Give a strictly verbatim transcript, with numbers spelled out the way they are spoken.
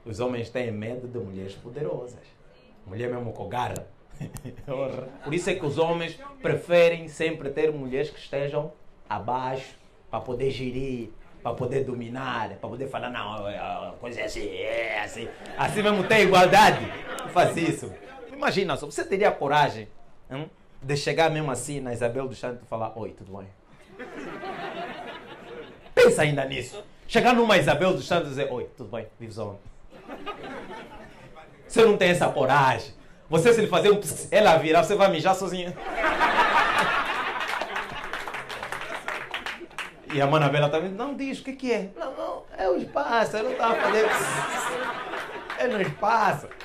Os homens têm medo de mulheres poderosas. Mulher mesmo com garra. Por isso é que os homens preferem sempre ter mulheres que estejam abaixo, para poder gerir, para poder dominar, para poder falar, não, a coisa é assim, é assim. Assim mesmo tem igualdade. Faz isso. Imagina só, você teria coragem hum, de chegar mesmo assim na Isabel dos Santos e falar, oi, tudo bem? Pensa ainda nisso. Chegar numa Isabel dos Santos e dizer, oi, tudo bem? Vives onde? Você não tem essa coragem. Você, se ele fazer um pss, ela virar, você vai mijar sozinha. E a Manabela também, não diz, o que que é? Não, não, é o espaço, eu não estava a fazer pss. É no espaço.